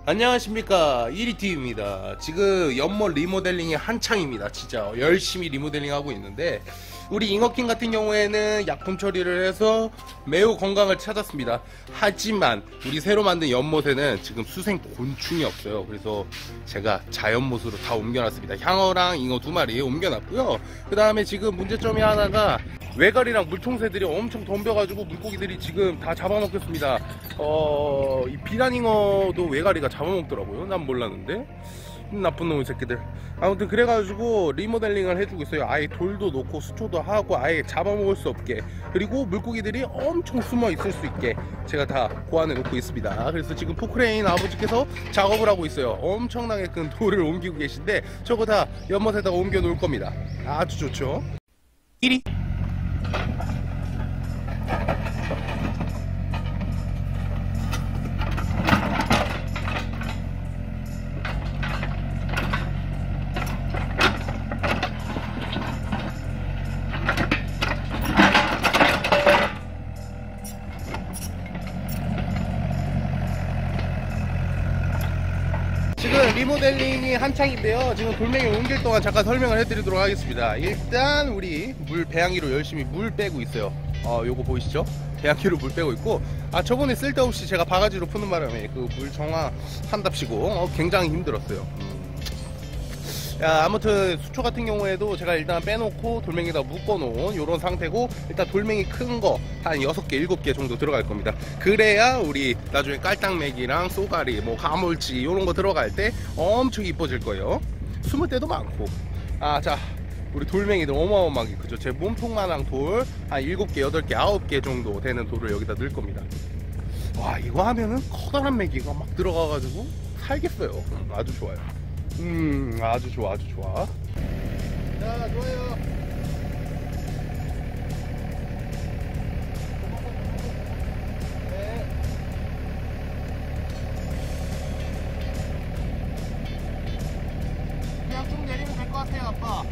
안녕하십니까, 1위TV입니다. 지금 연못 리모델링이 한창입니다. 진짜 열심히 리모델링 하고 있는데, 우리 잉어킹 같은 경우에는 약품 처리를 해서 매우 건강을 찾았습니다. 하지만 우리 새로 만든 연못에는 지금 수생 곤충이 없어요. 그래서 제가 자연못으로 다 옮겨놨습니다. 향어랑 잉어 2마리 옮겨놨고요. 그 다음에 지금 문제점이 하나가 외갈이랑 물총새들이 엄청 덤벼가지고 물고기들이 지금 다 잡아먹겠습니다. 이 비단잉어도 외갈이가 잡아먹더라고요. 난 몰랐는데. 나쁜 놈의 새끼들. 아무튼 그래가지고 리모델링을 해주고 있어요. 아예 돌도 놓고 수초도 하고 아예 잡아먹을 수 없게, 그리고 물고기들이 엄청 숨어 있을 수 있게 제가 다 고안해 놓고 있습니다. 그래서 지금 포크레인 아버지께서 작업을 하고 있어요. 엄청나게 큰 돌을 옮기고 계신데 저거 다 연못에다가 옮겨 놓을 겁니다. 아주 좋죠. 1위. 지금 리모델링이 한창인데요. 지금 돌멩이 옮길 동안 잠깐 설명을 해드리도록 하겠습니다. 일단 우리 물 배양기로 열심히 물 빼고 있어요. 요거 보이시죠? 배양기로 물 빼고 있고, 저번에 쓸데없이 제가 바가지로 푸는 바람에 그 물 정화 한답시고 굉장히 힘들었어요. 아무튼 수초 같은 경우에도 제가 일단 빼놓고 돌멩이에다 묶어놓은 요런 상태고, 일단 돌멩이 큰 거 한 6개 7개 정도 들어갈 겁니다. 그래야 우리 나중에 깔딱매기랑 쏘가리 뭐 가물치 요런 거 들어갈 때 엄청 이뻐질 거예요. 숨을 때도 많고. 자, 우리 돌멩이들 어마어마하게 그죠? 제 몸통만한 돌 한 7개 8개 9개 정도 되는 돌을 여기다 넣을 겁니다. 와, 이거 하면은 커다란 메기가 막 들어가가지고 살겠어요. 아주 좋아요. 아주 좋아, 아주 좋아. 자, 좋아요. 네. 그냥 쭉 내리면 될 것 같아요, 아빠.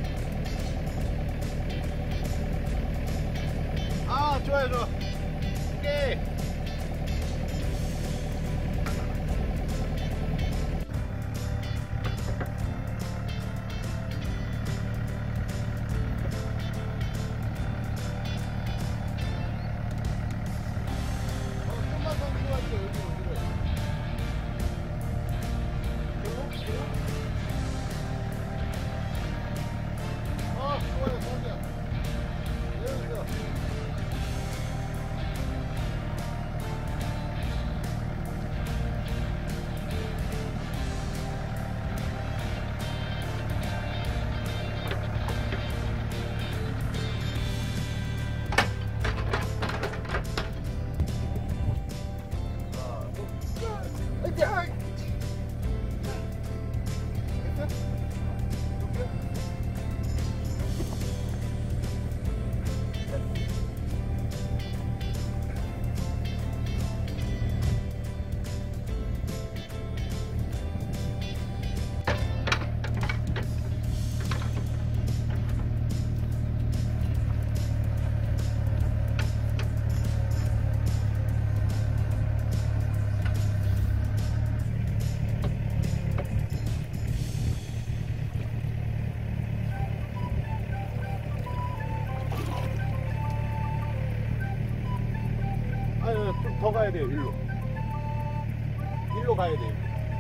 좋아요, 좋아. 오케이. 좀 더 가야 돼요. 일로 가야 돼요.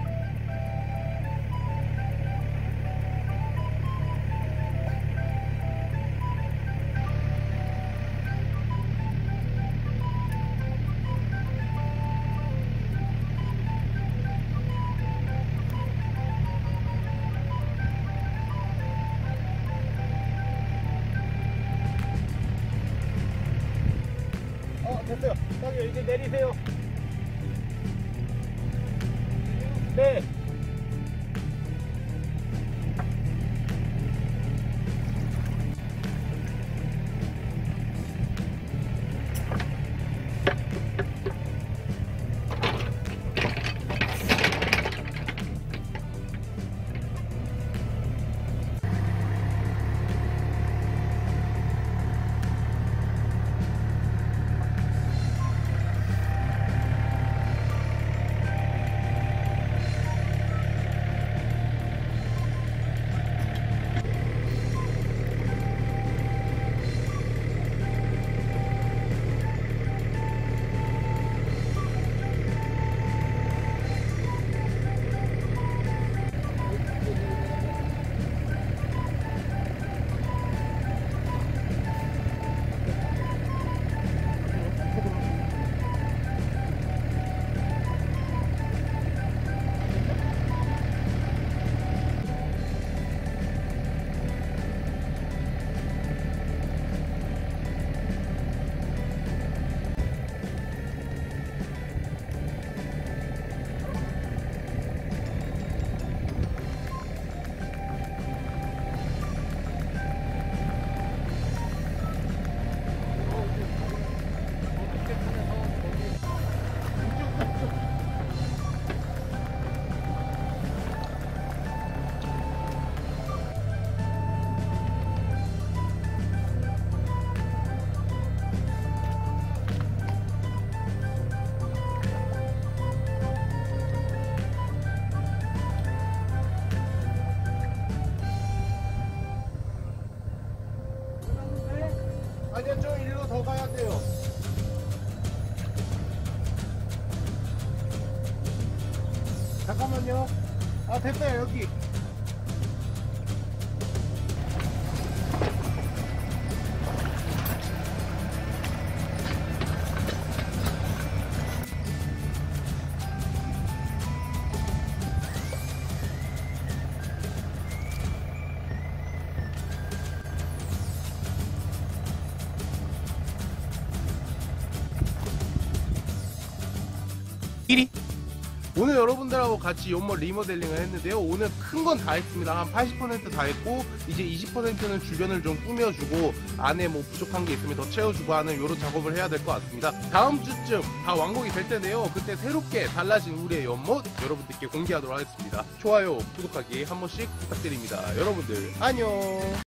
됐어요. 여기 이제 내리세요. 네. 잠깐만요. 아, 됐어요. 여기. 오늘 여러분들하고 같이 연못 리모델링을 했는데요. 오늘 큰 건 다 했습니다. 한 80% 다 했고 이제 20%는 주변을 좀 꾸며주고 안에 뭐 부족한 게 있으면 더 채워주고 하는 이런 작업을 해야 될 것 같습니다. 다음 주쯤 다 완공이 될 텐데요. 그때 새롭게 달라진 우리의 연못 여러분들께 공개하도록 하겠습니다. 좋아요, 구독하기 한 번씩 부탁드립니다. 여러분들 안녕.